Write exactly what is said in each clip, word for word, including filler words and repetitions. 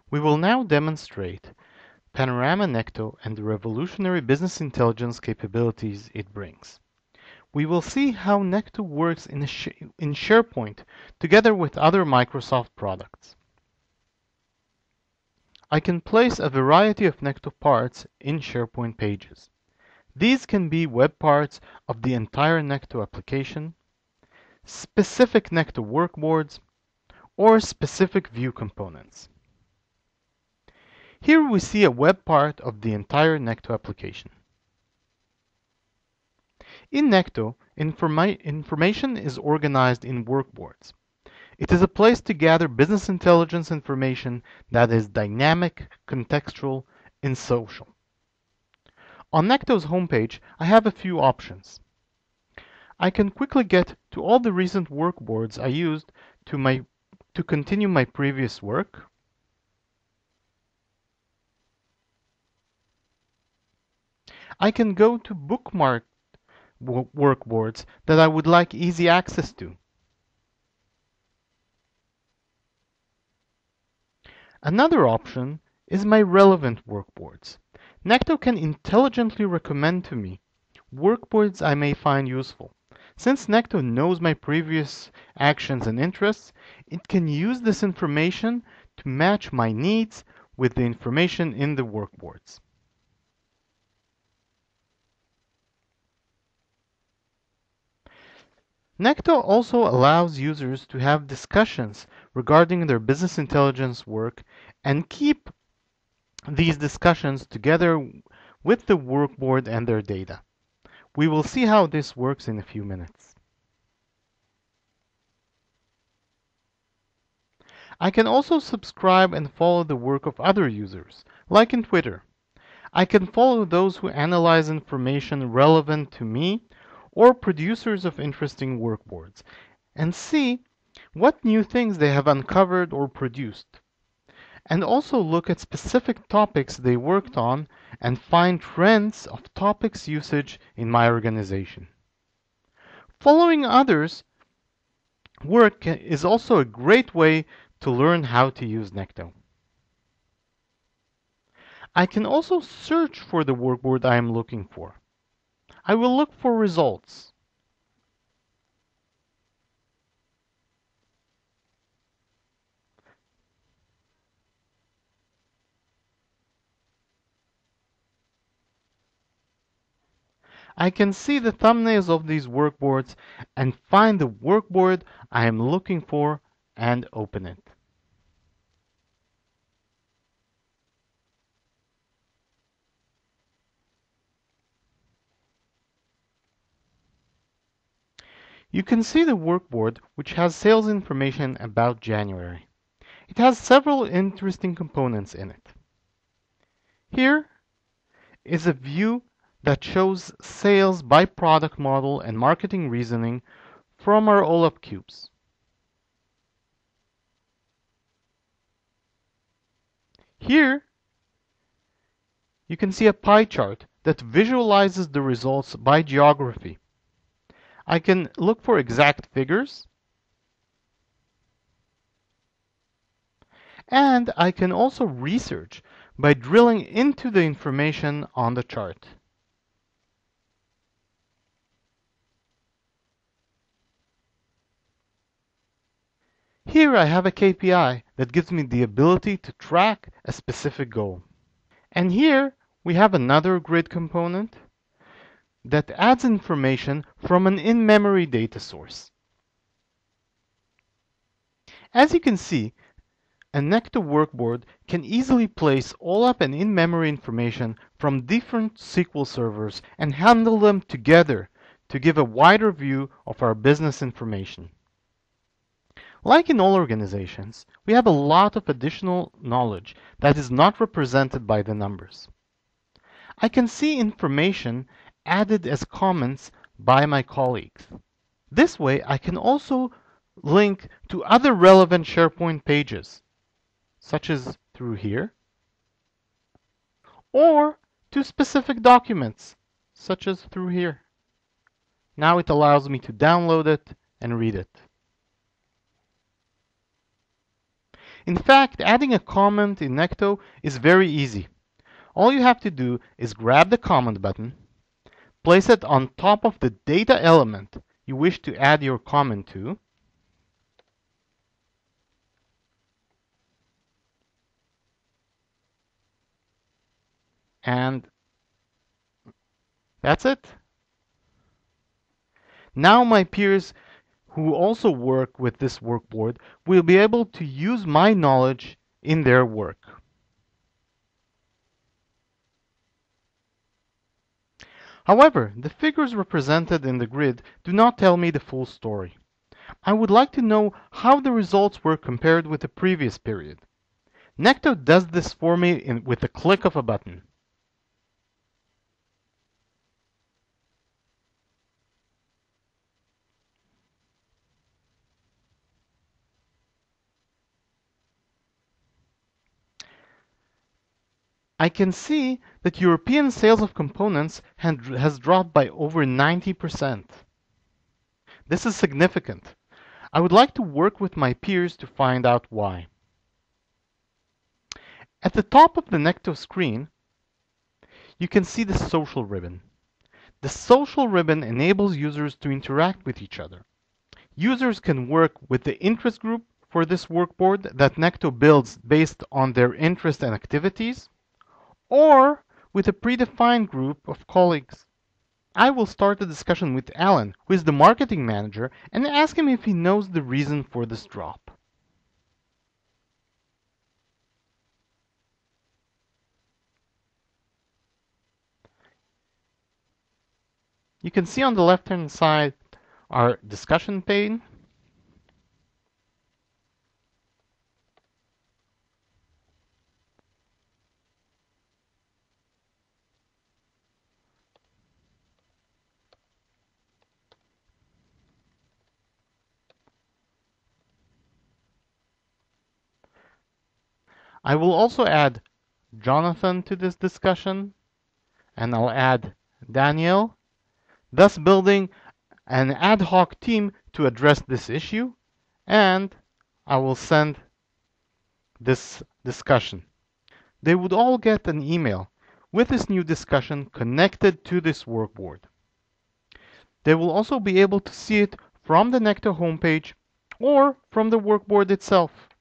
We will now demonstrate Panorama Necto and the revolutionary business intelligence capabilities it brings. We will see how Necto works in, sh in SharePoint together with other Microsoft products. I can place a variety of Necto parts in SharePoint pages. These can be web parts of the entire Necto application, specific Necto workboards, or specific view components. Here we see a web part of the entire Necto application. In Necto, informa information is organized in workboards. It is a place to gather business intelligence information that is dynamic, contextual, and social. On Necto's homepage, I have a few options. I can quickly get to all the recent workboards I used to, my, to continue my previous work. I can go to bookmarked workboards that I would like easy access to. Another option is my relevant workboards. Necto can intelligently recommend to me workboards I may find useful. Since Necto knows my previous actions and interests, it can use this information to match my needs with the information in the workboards. Necto also allows users to have discussions regarding their business intelligence work and keep these discussions together with the workboard and their data. We will see how this works in a few minutes. I can also subscribe and follow the work of other users, like in Twitter. I can follow those who analyze information relevant to me or producers of interesting workboards and see what new things they have uncovered or produced, and also look at specific topics they worked on and find trends of topics usage in my organization. Following others' work is also a great way to learn how to use Necto. I can also search for the workboard I am looking for. I will look for results. I can see the thumbnails of these workboards and find the workboard I am looking for and open it. You can see the workboard which has sales information about January. It has several interesting components in it. Here is a view that shows sales by product model and marketing reasoning from our OLAP cubes. Here you can see a pie chart that visualizes the results by geography. I can look for exact figures, and I can also research by drilling into the information on the chart. Here I have a K P I that gives me the ability to track a specific goal. And here we have another grid component that adds information from an in-memory data source. As you can see, a Necto workboard can easily place OLAP and in-memory information from different S Q L servers and handle them together to give a wider view of our business information. Like in all organizations, we have a lot of additional knowledge that is not represented by the numbers. I can see information added as comments by my colleagues. This way, I can also link to other relevant SharePoint pages, such as through here, or to specific documents, such as through here. Now it allows me to download it and read it. In fact, adding a comment in Necto is very easy. All you have to do is grab the comment button, place it on top of the data element you wish to add your comment to, and that's it. Now my peers who also work with this workboard will be able to use my knowledge in their work. However, the figures represented in the grid do not tell me the full story. I would like to know how the results were compared with the previous period. Necto does this for me in, with the click of a button. I can see that European sales of components has dropped by over ninety percent. This is significant. I would like to work with my peers to find out why. At the top of the Necto screen, you can see the social ribbon. The social ribbon enables users to interact with each other. Users can work with the interest group for this workboard that Necto builds based on their interests and activities, or with a predefined group of colleagues. I will start a discussion with Alan, who is the marketing manager, and ask him if he knows the reason for this drop. You can see on the left-hand side our discussion pane. I will also add Jonathan to this discussion, and I'll add Daniel, thus building an ad hoc team to address this issue, and I will send this discussion. They would all get an email with this new discussion connected to this workboard. They will also be able to see it from the Necto homepage or from the workboard itself.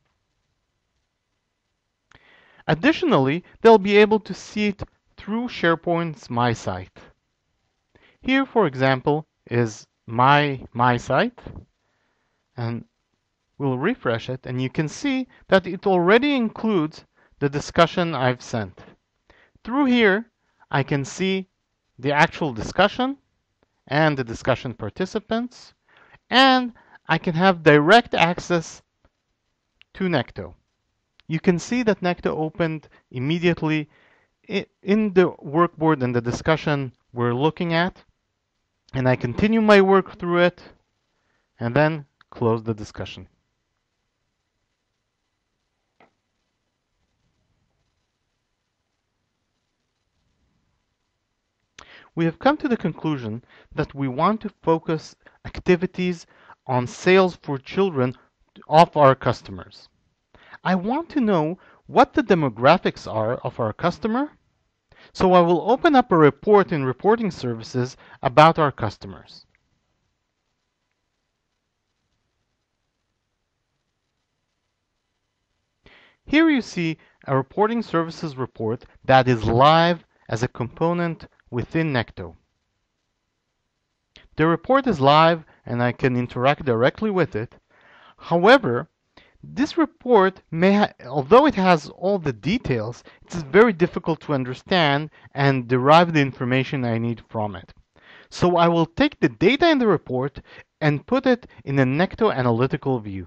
Additionally, they'll be able to see it through SharePoint's My Site. Here, for example, is my My Site, and we'll refresh it, and you can see that it already includes the discussion I've sent. Through here, I can see the actual discussion and the discussion participants, and I can have direct access to Necto. You can see that Necto opened immediately in the workboard and the discussion we're looking at, and I continue my work through it and then close the discussion. We have come to the conclusion that we want to focus activities on sales for children of our customers. I want to know what the demographics are of our customer, so I will open up a report in Reporting Services about our customers. Here you see a Reporting Services report that is live as a component within Necto. The report is live and I can interact directly with it. However, this report, may although it has all the details, it's very difficult to understand and derive the information I need from it. So I will take the data in the report and put it in a Necto analytical view.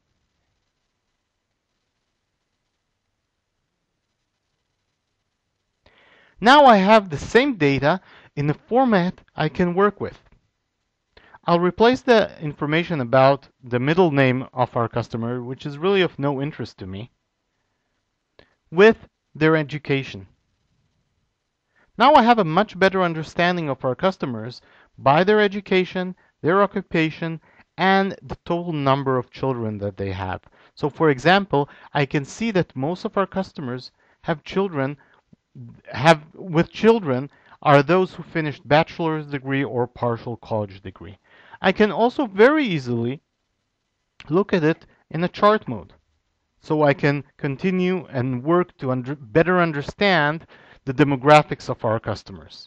Now I have the same data in a format I can work with. I'll replace the information about the middle name of our customer, which is really of no interest to me, with their education. Now I have a much better understanding of our customers by their education, their occupation, and the total number of children that they have. So for example, I can see that most of our customers have children, have with children are those who finished bachelor's degree or partial college degree. I can also very easily look at it in a chart mode. So I can continue and work to under, better understand the demographics of our customers.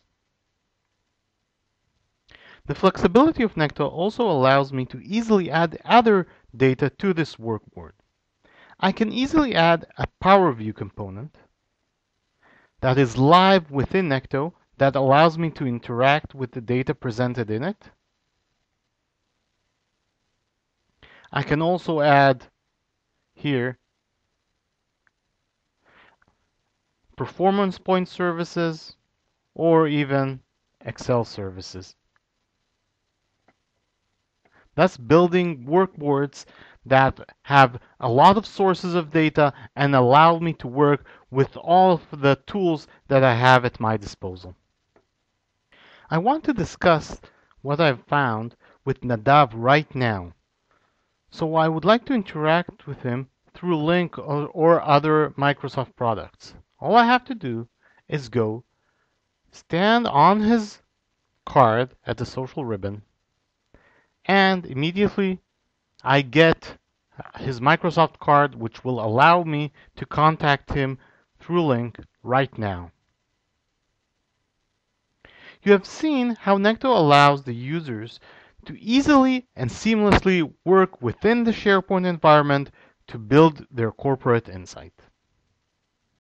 The flexibility of Necto also allows me to easily add other data to this workboard. I can easily add a Power View component that is live within Necto that allows me to interact with the data presented in it. I can also add here performance point services or even Excel services. That's building workboards that have a lot of sources of data and allow me to work with all of the tools that I have at my disposal. I want to discuss what I've found with Nadav right now. So I would like to interact with him through Lync or, or other Microsoft products. All I have to do is go, stand on his card at the social ribbon, and immediately I get his Microsoft card, which will allow me to contact him through Lync right now. You have seen how Necto allows the users to easily and seamlessly work within the SharePoint environment to build their corporate insight.